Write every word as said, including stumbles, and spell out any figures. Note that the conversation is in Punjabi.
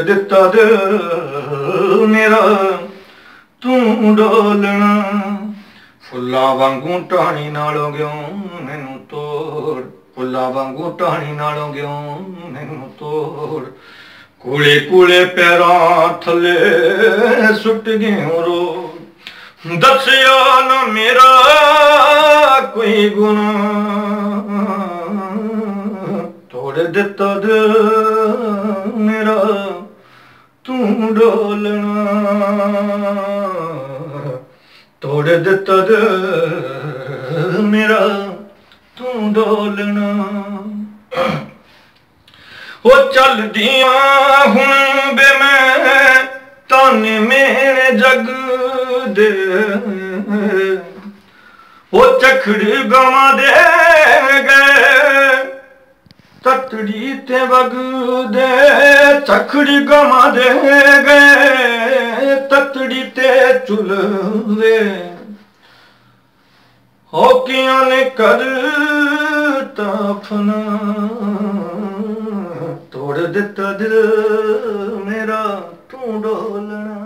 ਦਿੱਤਾ ਦਿਲ ਮੇਰਾ ਤੂੰ ਡੋਲਣਾ। ਫੁੱਲਾਂ ਵਾਂਗੂ ਟਾਹਣੀ ਨਾਲੋਂ ਗਿਓ ਮੈਨੂੰ ਤੋੜ, ਫੁੱਲਾਂ ਵਾਂਗੂ ਟਾਹਣੀ ਨਾਲੋਂ ਗਿਓ ਮੈਨੂੰ ਤੋੜ। ਕੋਲੇ ਕੋਲੇ ਪੈਰਾਂ ਥੱਲੇ ਸੁੱਟ ਗਿਓ ਰੋ, ਦੱਸਿਆ ਨਾ ਮੇਰਾ ਕੋਈ ਗੁਨਾਹ। ਤੋੜ ਦਿੱਤਾ ਦਿਲ ਮੇਰਾ ਤੂੰ ਡੋਲਣਾ, ਤੋੜ ਦਿੱਤਾ ਦਿਲ ਮੇਰਾ ਤੂੰ ਡੋਲਣਾ। ਉਹ ਚੱਲਦੀਆਂ ਹੁਣ ਬੇ ਮੈਂ ਤਾਨੇ ਮੇਣੇ ਜਗ ਦੇ, ਉਹ ਚਖੜੀ ਗਵਾਂ ਦੇ ਗਏ ਤਤੜੀ ਤੇ ਵਗਦੇ, ਚਖੜੀ ਗਵਾਂ ਦੇ ਗਏ ਤਤੜੀ ਤੇ ਚੁਲਵੇ। ਹੋਕੀਆਂ ਨੇ ਕਰ ਤਾਫਨਾ, ਤੋੜ ਦਿੱਤਾ ਦਿਲ ਮੇਰਾ ਤੂੰ ਡੋਲਣਾ।